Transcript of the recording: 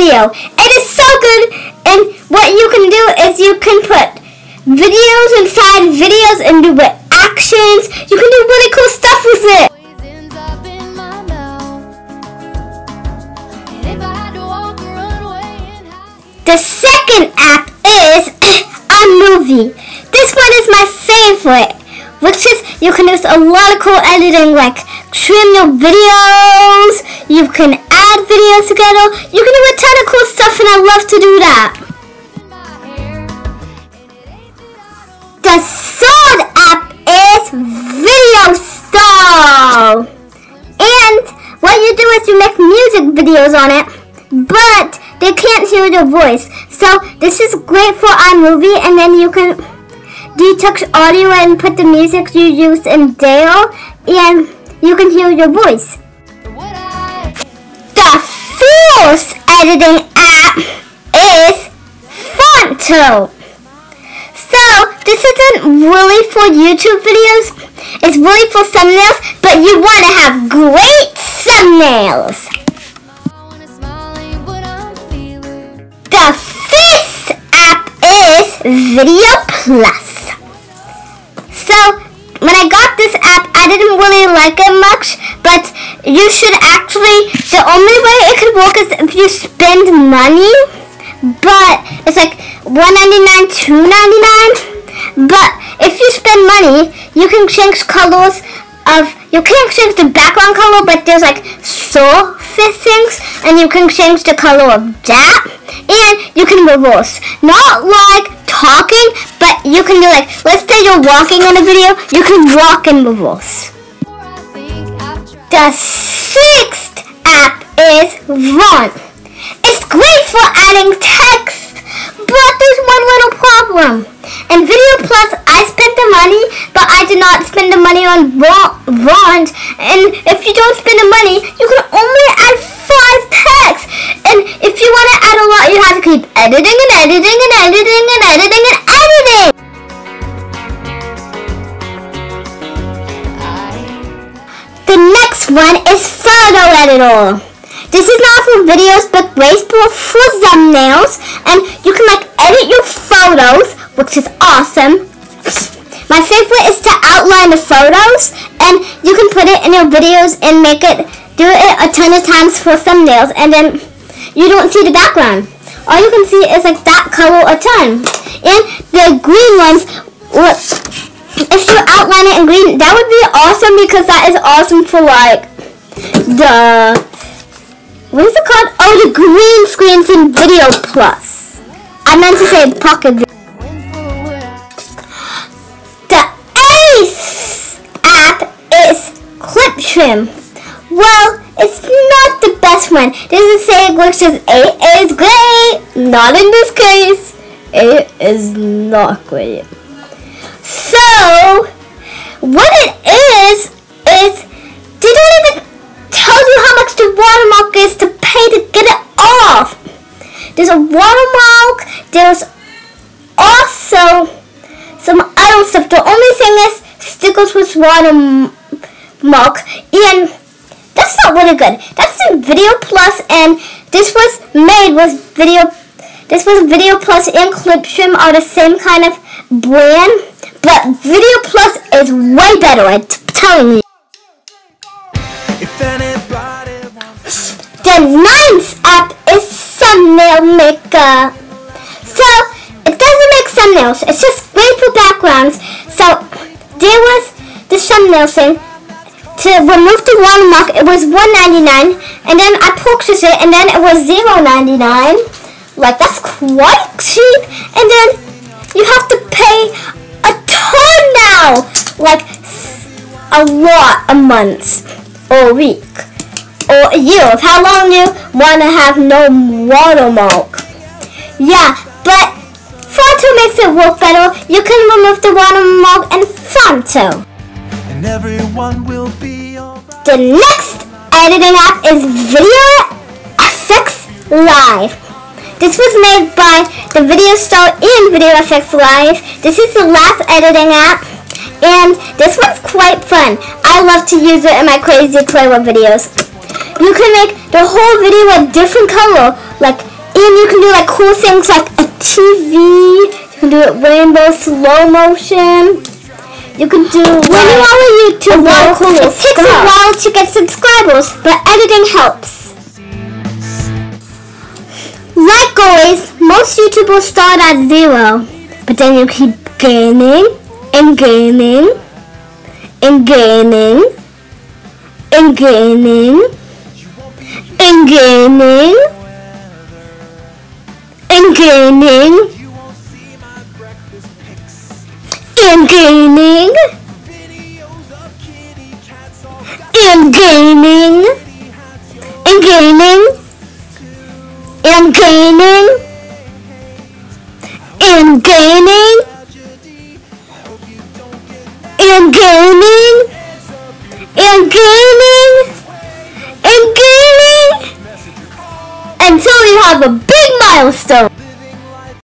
video. It is so good, and what you can do is you can put videos inside videos and do actions. You can do really cool stuff with it. The second app is iMovie. This one is my favorite, which is you can use a lot of cool editing, like trim your videos, you can add videos together, you can do a ton of cool stuff, and I love to do that. The third app is VideoStar. And what you do is you make music videos on it, but they can't hear your voice. So this is great for iMovie, and then you can detach audio and put the music you use in there, and you can hear your voice. The fourth editing app is Phonto. So this isn't really for YouTube videos, it's really for thumbnails, but you want to have great thumbnails. The fifth app is Video Plus. So when I got this app, I didn't really like it much, but you should actually, the only way it could work is if you spend money, but it's like $1.99, $2.99. But if you spend money, you can change colors of, you can't change the background color, but there's like surface things, and you can change the color of that, and you can reverse. Not like talking, but you can do like, let's say you're walking in a video, you can walk in reverse. The sixth app is Ron. It's great for adding text, but there's one little problem. In Video Plus, I spent the money, but I did not spend the money on Ron. And if you don't spend the money, you can only add 5 texts. And if you want to add a lot, you have to keep editing and editing and editing and editing and editing. The next one is Photo Editor. This is not for videos, but great for thumbnails, and you can like edit your photos, which is awesome. My favorite is to outline the photos, and you can put it in your videos and do it a ton of times for thumbnails, and then you don't see the background. All you can see is like that color a ton. And the green ones, if you outline it in green, that would be awesome, because that is awesome for like what is it called? Oh, the green screens in Video Plus. I meant to say Pocket Video. The eighth app is Cliptrim. Well, it's not the best one. This is saying which is 8 is great. Not in this case. 8 is not great. So, what it is they don't even tell you how much the watermark is to pay to get it off. There's a watermark. There's also some other stuff. The only thing is stickers with watermark, and that's not really good. That's in Video Plus, and this was made with Video. This was Video Plus and Cliptrim are the same kind of brand, but Video Plus is way better. I'm telling you. The ninth app is Thumbnail Maker. So, it doesn't make thumbnails. It's just great for backgrounds. So, there was the thumbnail thing. To remove the watermark, it was $1.99. And then I purchased it, and then it was $0.99. Like, that's quite cheap. And then you have to pay a ton now. Like, a lot a month or a week. Or a year of how long you want to have no watermark. Yeah, but Phonto makes it work better. You can remove the watermark in Phonto. And everyone will be alright. The next editing app is VideoFX Live. This was made by the VideoStar and VideoFX Live. This is the last editing app, and this one's quite fun. I love to use it in my Crazy Clever videos. you can make the whole video a different color, like, and you can do like cool things like a TV. You can do it rainbow, slow motion. You can do when you are a YouTuber, it takes a while to get subscribers, but editing helps. Like always, most YouTubers start at 0, but then you keep gaining and gaining and gaining and gaining and gaining and gaining and gaining and gaining and gaining and gaining and gaining and gaining and gaining and gaining until you have a big milestone.